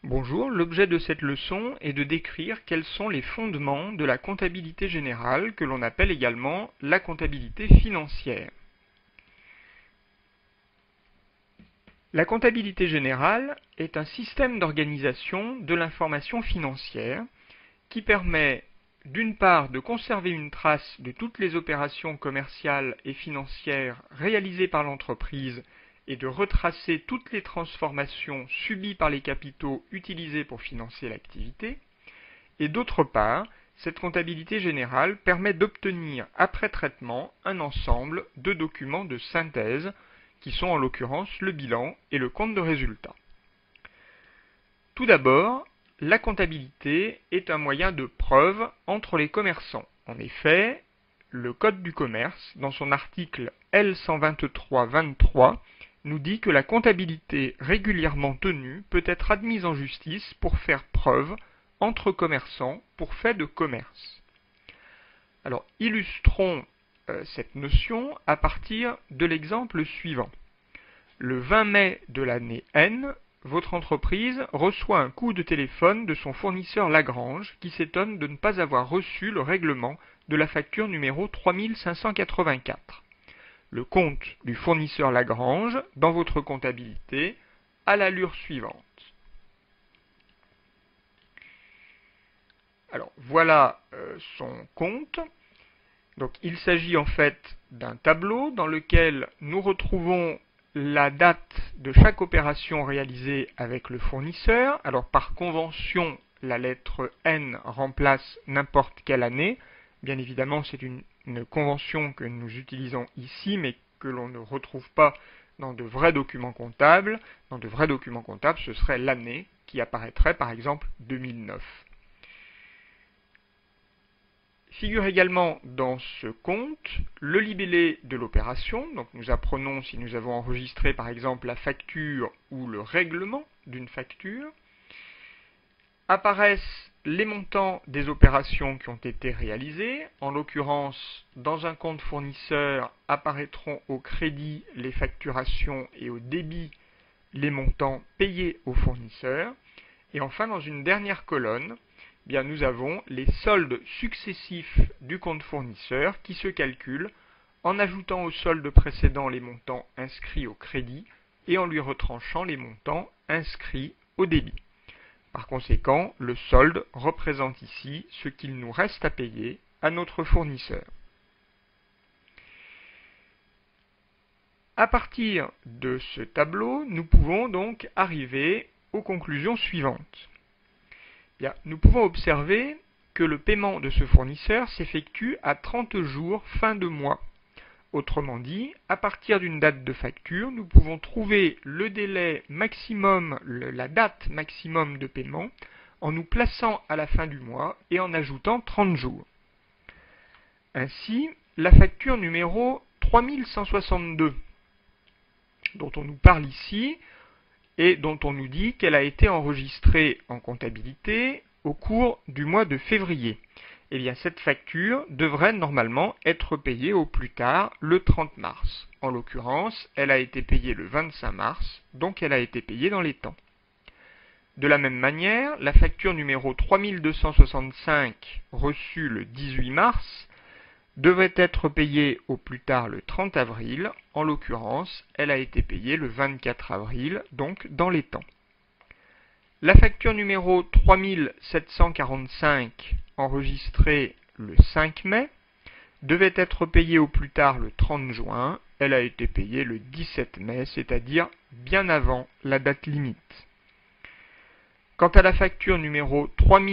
Bonjour, l'objet de cette leçon est de décrire quels sont les fondements de la comptabilité générale que l'on appelle également la comptabilité financière. La comptabilité générale est un système d'organisation de l'information financière qui permet d'une part de conserver une trace de toutes les opérations commerciales et financières réalisées par l'entreprise et de retracer toutes les transformations subies par les capitaux utilisés pour financer l'activité, et d'autre part, cette comptabilité générale permet d'obtenir après traitement un ensemble de documents de synthèse qui sont en l'occurrence le bilan et le compte de résultat. Tout d'abord, la comptabilité est un moyen de preuve entre les commerçants. En effet, le Code du commerce, dans son article L123-23, nous dit que la comptabilité régulièrement tenue peut être admise en justice pour faire preuve entre commerçants pour fait de commerce. Alors, illustrons cette notion à partir de l'exemple suivant. Le 20 mai de l'année N, votre entreprise reçoit un coup de téléphone de son fournisseur Lagrange qui s'étonne de ne pas avoir reçu le règlement de la facture numéro 3584. Le compte du fournisseur Lagrange dans votre comptabilité à l'allure suivante. Alors voilà son compte. Donc il s'agit en fait d'un tableau dans lequel nous retrouvons la date de chaque opération réalisée avec le fournisseur. Alors par convention, la lettre N remplace n'importe quelle année. Bien évidemment, c'est une convention que nous utilisons ici, mais que l'on ne retrouve pas dans de vrais documents comptables. Dans de vrais documents comptables, ce serait l'année qui apparaîtrait, par exemple, 2009. Figure également dans ce compte le libellé de l'opération. Donc nous apprenons si nous avons enregistré, par exemple, la facture ou le règlement d'une facture. Apparaissent les montants des opérations qui ont été réalisées. En l'occurrence, dans un compte fournisseur, apparaîtront au crédit les facturations et au débit les montants payés aux fournisseurs. Et enfin, dans une dernière colonne, bien, nous avons les soldes successifs du compte fournisseur qui se calculent en ajoutant au solde précédent les montants inscrits au crédit et en lui retranchant les montants inscrits au débit. Par conséquent, le solde représente ici ce qu'il nous reste à payer à notre fournisseur. À partir de ce tableau, nous pouvons donc arriver aux conclusions suivantes. Bien, nous pouvons observer que le paiement de ce fournisseur s'effectue à 30 jours fin de mois. Autrement dit, à partir d'une date de facture, nous pouvons trouver le délai maximum, la date maximum de paiement, en nous plaçant à la fin du mois et en ajoutant 30 jours. Ainsi, la facture numéro 3162, dont on nous parle ici, et dont on nous dit qu'elle a été enregistrée en comptabilité au cours du mois de février. Eh bien, cette facture devrait normalement être payée au plus tard le 30 mars. En l'occurrence, elle a été payée le 25 mars, donc elle a été payée dans les temps. De la même manière, la facture numéro 3265, reçue le 18 mars, devrait être payée au plus tard le 30 avril. En l'occurrence, elle a été payée le 24 avril, donc dans les temps. La facture numéro 3745, enregistrée le 5 mai, devait être payée au plus tard le 30 juin. Elle a été payée le 17 mai, c'est-à-dire bien avant la date limite. Quant à la facture numéro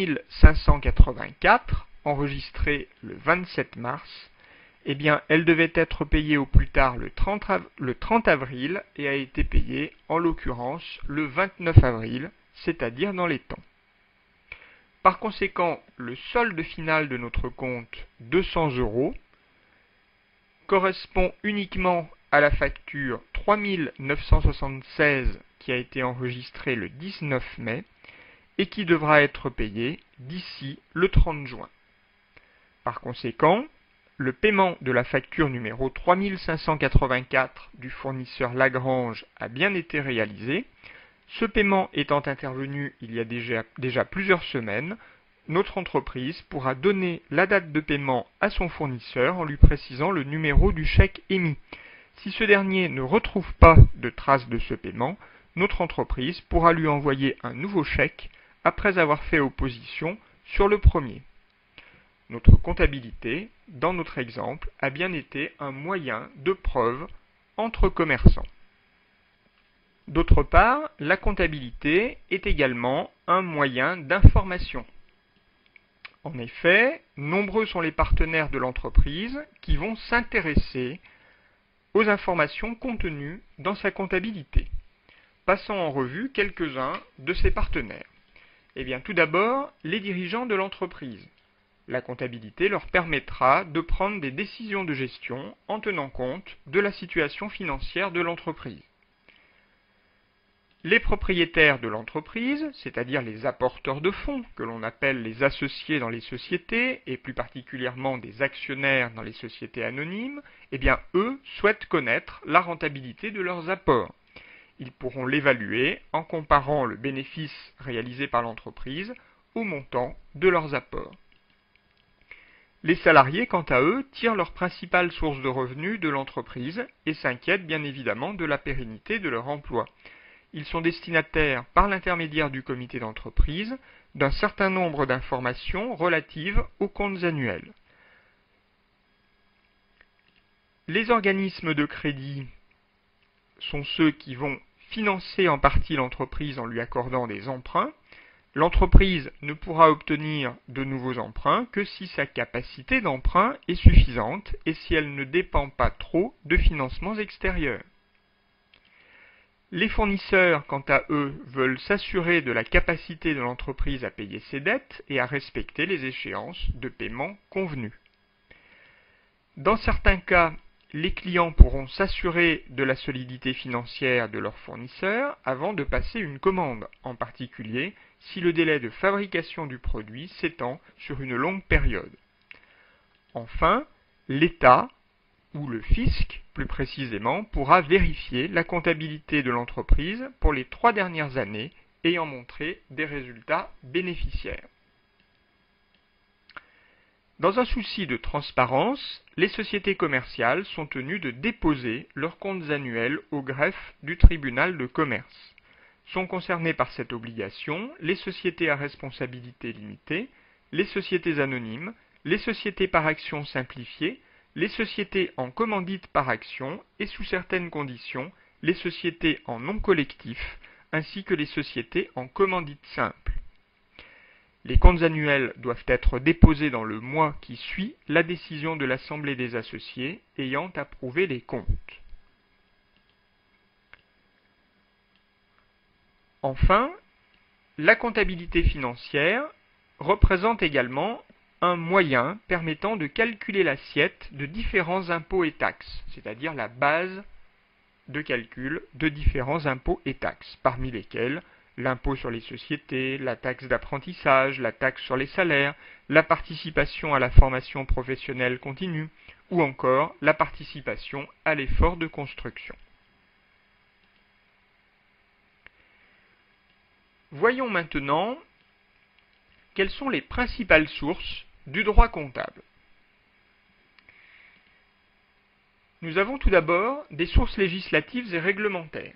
3584, enregistrée le 27 mars, eh bien, elle devait être payée au plus tard le 30 avril et a été payée, en l'occurrence, le 29 avril, c'est-à-dire dans les temps. Par conséquent, le solde final de notre compte, 200 €, correspond uniquement à la facture 3976 qui a été enregistrée le 19 mai et qui devra être payée d'ici le 30 juin. Par conséquent, le paiement de la facture numéro 3584 du fournisseur Lagrange a bien été réalisé. Ce paiement étant intervenu il y a déjà plusieurs semaines, notre entreprise pourra donner la date de paiement à son fournisseur en lui précisant le numéro du chèque émis. Si ce dernier ne retrouve pas de traces de ce paiement, notre entreprise pourra lui envoyer un nouveau chèque après avoir fait opposition sur le premier. Notre comptabilité, dans notre exemple, a bien été un moyen de preuve entre commerçants. D'autre part, la comptabilité est également un moyen d'information. En effet, nombreux sont les partenaires de l'entreprise qui vont s'intéresser aux informations contenues dans sa comptabilité. Passons en revue quelques-uns de ces partenaires. Eh bien, tout d'abord, les dirigeants de l'entreprise. La comptabilité leur permettra de prendre des décisions de gestion en tenant compte de la situation financière de l'entreprise. Les propriétaires de l'entreprise, c'est-à-dire les apporteurs de fonds, que l'on appelle les associés dans les sociétés, et plus particulièrement des actionnaires dans les sociétés anonymes, eh bien, eux souhaitent connaître la rentabilité de leurs apports. Ils pourront l'évaluer en comparant le bénéfice réalisé par l'entreprise au montant de leurs apports. Les salariés, quant à eux, tirent leur principale source de revenus de l'entreprise et s'inquiètent bien évidemment de la pérennité de leur emploi. Ils sont destinataires, par l'intermédiaire du comité d'entreprise, d'un certain nombre d'informations relatives aux comptes annuels. Les organismes de crédit sont ceux qui vont financer en partie l'entreprise en lui accordant des emprunts. L'entreprise ne pourra obtenir de nouveaux emprunts que si sa capacité d'emprunt est suffisante et si elle ne dépend pas trop de financements extérieurs. Les fournisseurs, quant à eux, veulent s'assurer de la capacité de l'entreprise à payer ses dettes et à respecter les échéances de paiement convenues. Dans certains cas, les clients pourront s'assurer de la solidité financière de leurs fournisseurs avant de passer une commande, en particulier si le délai de fabrication du produit s'étend sur une longue période. Enfin, l'État ou le fisc, plus précisément, pourra vérifier la comptabilité de l'entreprise pour les 3 dernières années ayant montré des résultats bénéficiaires. Dans un souci de transparence, les sociétés commerciales sont tenues de déposer leurs comptes annuels au greffe du tribunal de commerce. Sont concernées par cette obligation les sociétés à responsabilité limitée, les sociétés anonymes, les sociétés par action simplifiées, les sociétés en commandite par action et sous certaines conditions, les sociétés en non collectif, ainsi que les sociétés en commandite simple. Les comptes annuels doivent être déposés dans le mois qui suit la décision de l'Assemblée des associés ayant approuvé les comptes. Enfin, la comptabilité financière représente également un moyen permettant de calculer l'assiette de différents impôts et taxes, c'est-à-dire la base de calcul de différents impôts et taxes, parmi lesquels l'impôt sur les sociétés, la taxe d'apprentissage, la taxe sur les salaires, la participation à la formation professionnelle continue, ou encore la participation à l'effort de construction. Voyons maintenant quelles sont les principales sources du droit comptable. Nous avons tout d'abord des sources législatives et réglementaires.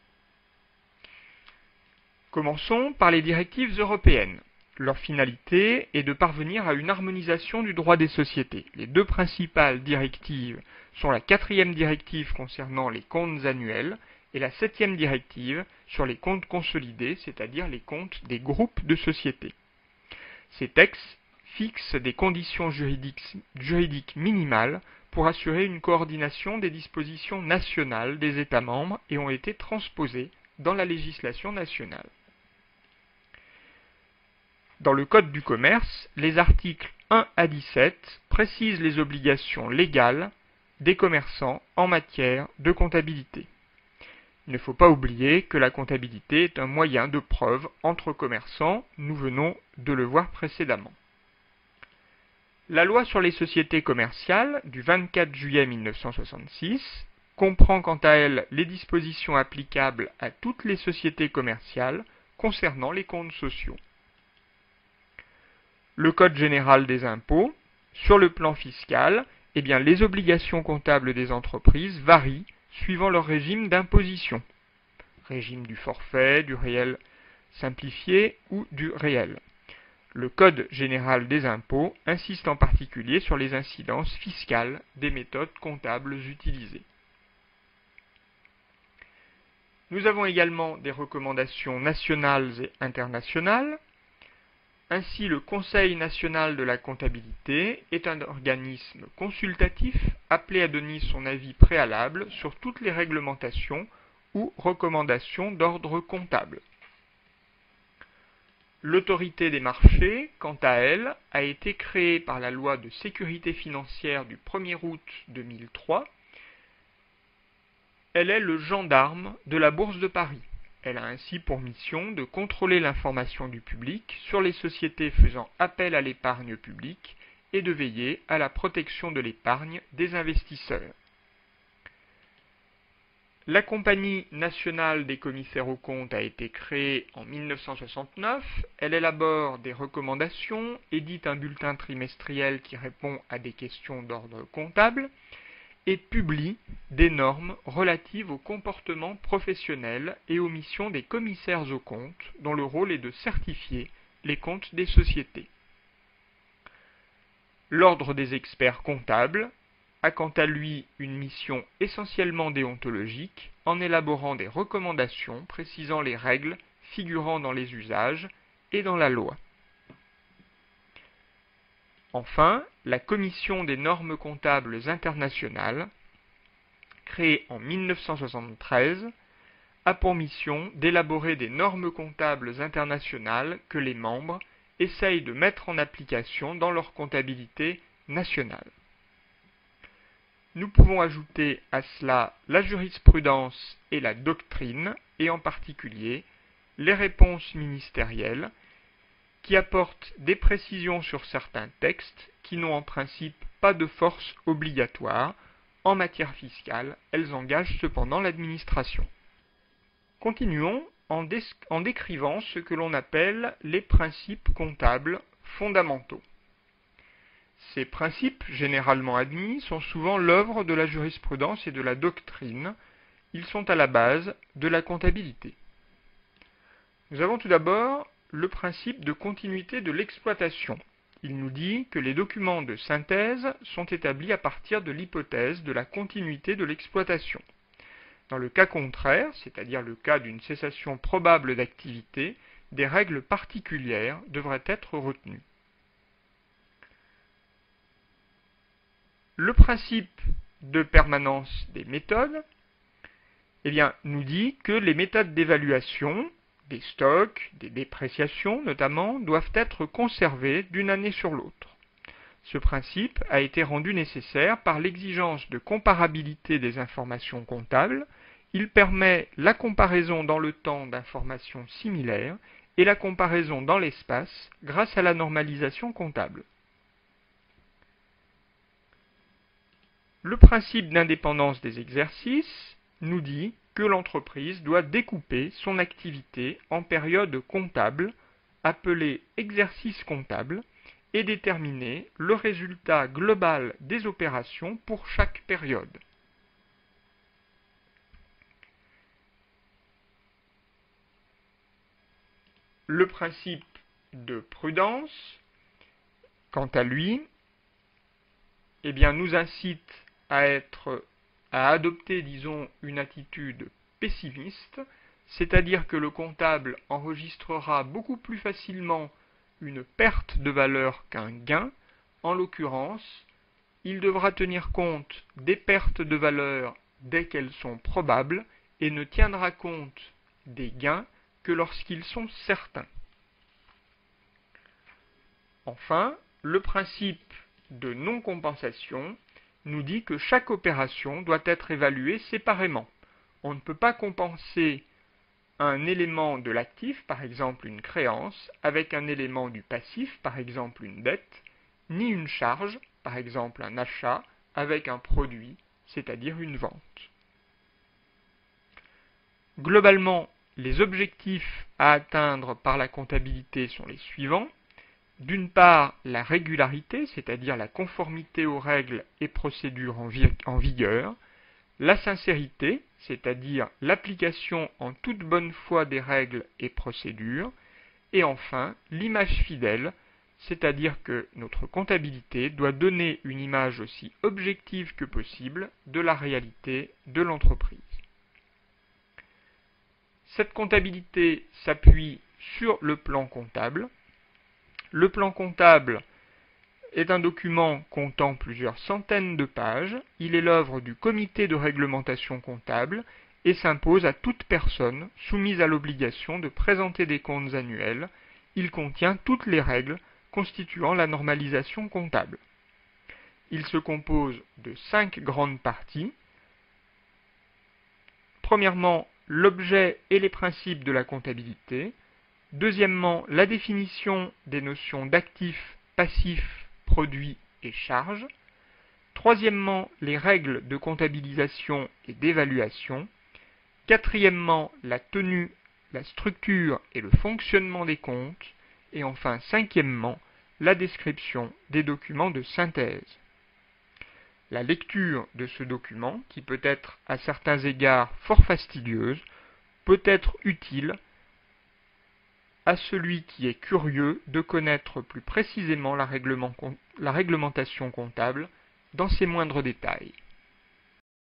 Commençons par les directives européennes. Leur finalité est de parvenir à une harmonisation du droit des sociétés. Les 2 principales directives sont la 4e directive concernant les comptes annuels et la 7e directive sur les comptes consolidés, c'est-à-dire les comptes des groupes de sociétés. Ces textes fixent des conditions juridiques minimales pour assurer une coordination des dispositions nationales des États membres et ont été transposés dans la législation nationale. Dans le Code du commerce, les articles 1 à 17 précisent les obligations légales des commerçants en matière de comptabilité. Il ne faut pas oublier que la comptabilité est un moyen de preuve entre commerçants, nous venons de le voir précédemment. La loi sur les sociétés commerciales du 24 juillet 1966 comprend quant à elle les dispositions applicables à toutes les sociétés commerciales concernant les comptes sociaux. Le Code général des impôts, sur le plan fiscal, les obligations comptables des entreprises varient suivant leur régime d'imposition, régime du forfait, du réel simplifié ou du réel. Le Code général des impôts insiste en particulier sur les incidences fiscales des méthodes comptables utilisées. Nous avons également des recommandations nationales et internationales. Ainsi, le Conseil national de la comptabilité est un organisme consultatif appelé à donner son avis préalable sur toutes les réglementations ou recommandations d'ordre comptable. L'autorité des marchés, quant à elle, a été créée par la loi de sécurité financière du 1er août 2003. Elle est le gendarme de la Bourse de Paris. Elle a ainsi pour mission de contrôler l'information du public sur les sociétés faisant appel à l'épargne publique et de veiller à la protection de l'épargne des investisseurs. La Compagnie nationale des commissaires aux comptes a été créée en 1969. Elle élabore des recommandations, édite un bulletin trimestriel qui répond à des questions d'ordre comptable et publie des normes relatives au comportement professionnel et aux missions des commissaires aux comptes, dont le rôle est de certifier les comptes des sociétés. L'Ordre des experts comptables a quant à lui une mission essentiellement déontologique en élaborant des recommandations précisant les règles figurant dans les usages et dans la loi. Enfin, la Commission des normes comptables internationales, créée en 1973, a pour mission d'élaborer des normes comptables internationales que les membres essayent de mettre en application dans leur comptabilité nationale. Nous pouvons ajouter à cela la jurisprudence et la doctrine, et en particulier les réponses ministérielles, qui apportent des précisions sur certains textes qui n'ont en principe pas de force obligatoire. En matière fiscale, elles engagent cependant l'administration. Continuons en décrivant ce que l'on appelle les principes comptables fondamentaux. Ces principes, généralement admis, sont souvent l'œuvre de la jurisprudence et de la doctrine. Ils sont à la base de la comptabilité. Nous avons tout d'abord le principe de continuité de l'exploitation. Il nous dit que les documents de synthèse sont établis à partir de l'hypothèse de la continuité de l'exploitation. Dans le cas contraire, c'est-à-dire le cas d'une cessation probable d'activité, des règles particulières devraient être retenues. Le principe de permanence des méthodes nous dit que les méthodes d'évaluation, des stocks, des dépréciations notamment, doivent être conservées d'une année sur l'autre. Ce principe a été rendu nécessaire par l'exigence de comparabilité des informations comptables. Il permet la comparaison dans le temps d'informations similaires et la comparaison dans l'espace grâce à la normalisation comptable. Le principe d'indépendance des exercices nous dit que l'entreprise doit découper son activité en périodes comptables, appelées exercices comptables, et déterminer le résultat global des opérations pour chaque période. Le principe de prudence, quant à lui, nous incite à adopter, une attitude pessimiste, c'est-à-dire que le comptable enregistrera beaucoup plus facilement une perte de valeur qu'un gain. En l'occurrence, il devra tenir compte des pertes de valeur dès qu'elles sont probables et ne tiendra compte des gains que lorsqu'ils sont certains. Enfin, le principe de non-compensation nous dit que chaque opération doit être évaluée séparément. On ne peut pas compenser un élément de l'actif, par exemple une créance, avec un élément du passif, par exemple une dette, ni une charge, par exemple un achat, avec un produit, c'est-à-dire une vente. Globalement, les objectifs à atteindre par la comptabilité sont les suivants. D'une part, la régularité, c'est-à-dire la conformité aux règles et procédures en vigueur. La sincérité, c'est-à-dire l'application en toute bonne foi des règles et procédures. Et enfin, l'image fidèle, c'est-à-dire que notre comptabilité doit donner une image aussi objective que possible de la réalité de l'entreprise. Cette comptabilité s'appuie sur le plan comptable. Le plan comptable est un document comptant plusieurs centaines de pages. Il est l'œuvre du comité de réglementation comptable et s'impose à toute personne soumise à l'obligation de présenter des comptes annuels. Il contient toutes les règles constituant la normalisation comptable. Il se compose de 5 grandes parties. Premièrement, l'objet et les principes de la comptabilité. Deuxièmement, la définition des notions d'actifs, passifs, produits et charges. Troisièmement, les règles de comptabilisation et d'évaluation. Quatrièmement, la tenue, la structure et le fonctionnement des comptes. Et enfin, cinquièmement, la description des documents de synthèse. La lecture de ce document, qui peut être à certains égards fort fastidieuse, peut être utile à celui qui est curieux de connaître plus précisément la réglementation comptable dans ses moindres détails.